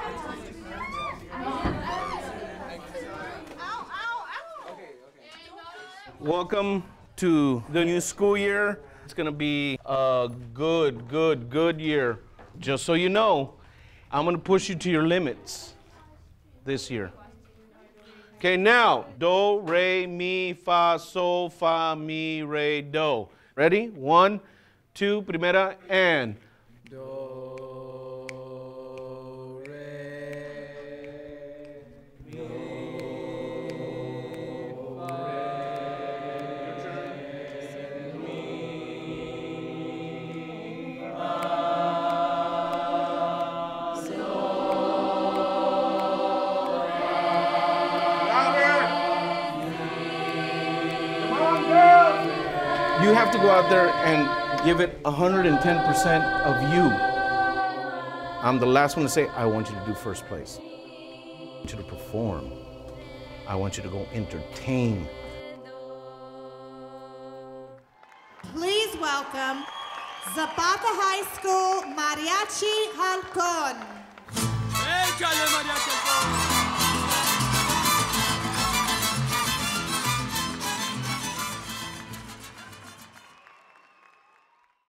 Welcome to the new school year. It's gonna be a good year. Just so you know, I'm gonna push you to your limits this year. Okay, now, do, re, mi, fa, sol, fa, mi, re, do. Ready? 1, 2, primera, and. Do, re, mi, fa, you have to go out there and give it 110% of you. I'm the last one to say, I want you to do first place. I want you to perform. I want you to go entertain. Please welcome Zapata High School Mariachi Halcon. Échale, Mariachi Halcon.